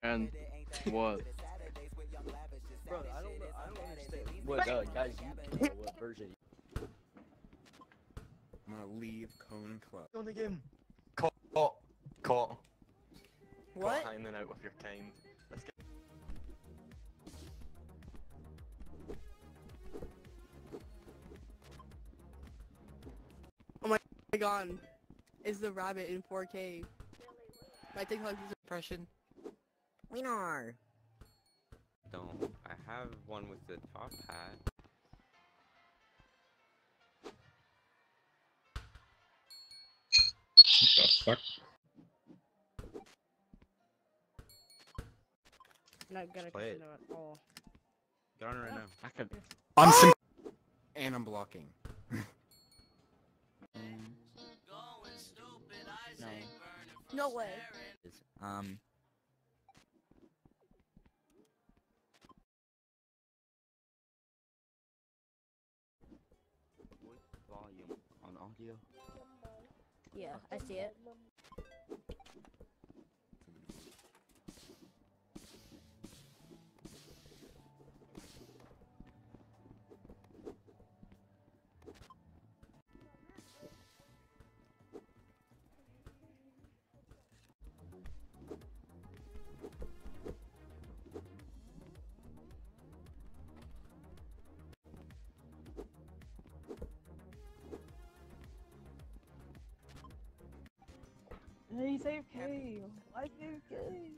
And what? Bro, I don't understand. What, guys, you know what version? I'm gonna leave Cone Club. On the game. Caught. Caught What? hanging out with your kind. Let's get. Oh my god. Is the rabbit in 4K? My TikTok is impression. Winner! Don't. I have one with the top hat. The fuck? Not gonna Play it. casino at all. Get on it right now. I could. I'm sim- and I'm blocking. No. No way. What volume on audio? Yeah, I see it. Hey, save K! Why save K?